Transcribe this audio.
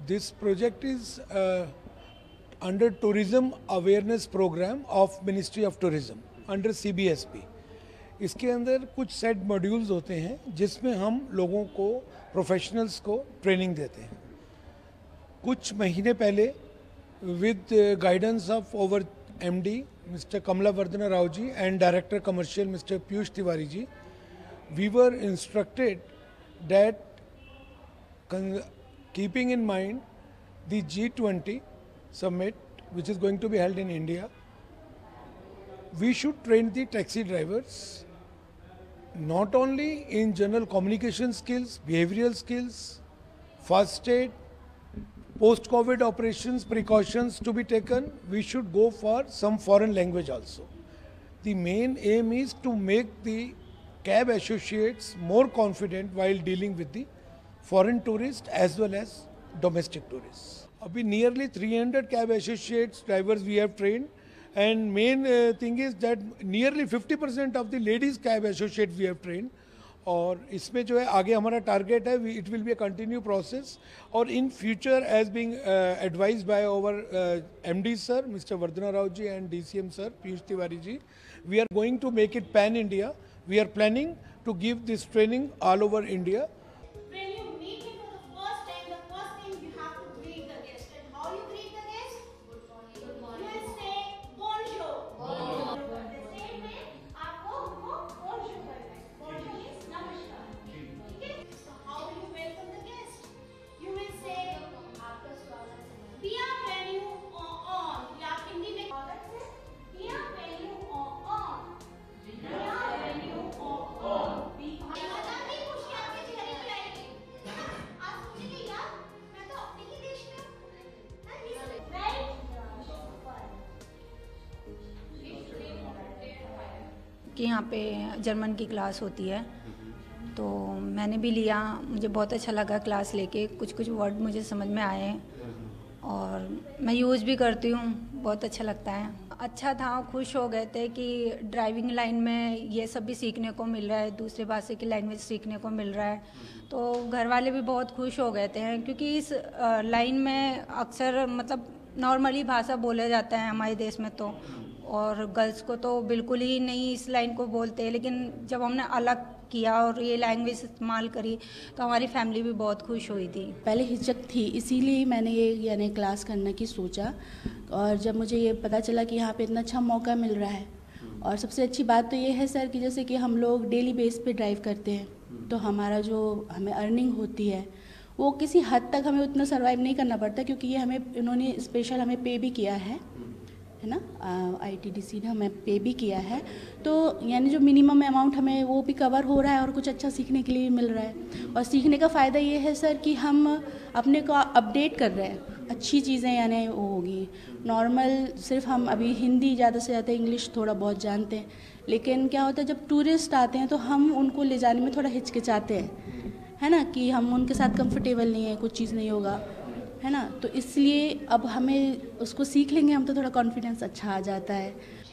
This project is under Tourism Awareness Program of Ministry of Tourism under CBSP. इसके अंदर कुछ set modules होते हैं जिसमें हम लोगों को, प्रोफेशनल्स को ट्रेनिंग देते हैं. कुछ महीने पहले with guidance of our MD mister Kamala Vardhana Rao ji and director commercial mister Piyush Tiwari ji, we were instructed that keeping in mind the G20 summit which is going to be held in India, we should train the taxi drivers not only in general communication skills, behavioral skills, first aid, post-COVID operations, precautions to be taken. We should go for some foreign language also. The main aim is to make the cab associates more confident while dealing with the foreign tourists as well as domestic tourists. Abhi nearly 300 cab associates drivers we have trained, and main thing is that nearly 50% of the ladies cab associates we have trained. और इसमें जो है आगे हमारा target है, it will be a continue process. और in future as being advised by our MD sir mister Vardhana Rao ji and DCM sir Piyush Tiwari ji, we are going to make it pan India. We are planning to give this training all over India. कि यहाँ पे German की class होती है, तो मैंने भी लिया. मुझे बहुत अच्छा लगा क्लास लेके. कुछ कुछ वर्ड मुझे समझ में आए और मैं यूज़ भी करती हूँ. बहुत अच्छा लगता है. अच्छा था, खुश हो गए थे कि ड्राइविंग लाइन में ये सब भी सीखने को मिल रहा है, दूसरे भाषा की लैंग्वेज सीखने को मिल रहा है. तो घर वाले भी बहुत खुश हो गए थे क्योंकि इस लाइन में अक्सर मतलब नॉर्मली भाषा बोला जाता है हमारे देश में, तो और गर्ल्स को तो बिल्कुल ही नहीं इस लाइन को बोलते. लेकिन जब हमने अलग किया और ये लैंग्वेज इस्तेमाल करी तो हमारी फैमिली भी बहुत खुश हुई थी. पहले हिचक थी, इसीलिए मैंने ये यानी क्लास करने की सोचा. और जब मुझे ये पता चला कि यहाँ पे इतना अच्छा मौका मिल रहा है, और सबसे अच्छी बात तो ये है सर कि जैसे कि हम लोग डेली बेस पे ड्राइव करते हैं, तो हमारा जो हमें अर्निंग होती है वो किसी हद तक हमें उतना सर्वाइव नहीं करना पड़ता, क्योंकि ये हमें इन्होंने स्पेशल हमें पे भी किया है ना, ITDC ने हमें पे भी किया है. तो यानी जो मिनिमम अमाउंट हमें वो भी कवर हो रहा है और कुछ अच्छा सीखने के लिए मिल रहा है. और सीखने का फ़ायदा ये है सर कि हम अपने को अपडेट कर रहे हैं. अच्छी चीज़ें यानी वो होगी. नॉर्मल सिर्फ हम अभी हिंदी ज़्यादा से ज़्यादा इंग्लिश थोड़ा बहुत जानते हैं, लेकिन क्या होता है जब टूरिस्ट आते हैं तो हम उनको ले जाने में थोड़ा हिचकिचाते हैं, है ना, कि हम उनके साथ कंफर्टेबल नहीं है, कुछ चीज़ नहीं होगा, है ना. तो इसलिए अब हमें उसको सीख लेंगे हम तो थोड़ा कॉन्फिडेंस अच्छा आ जाता है.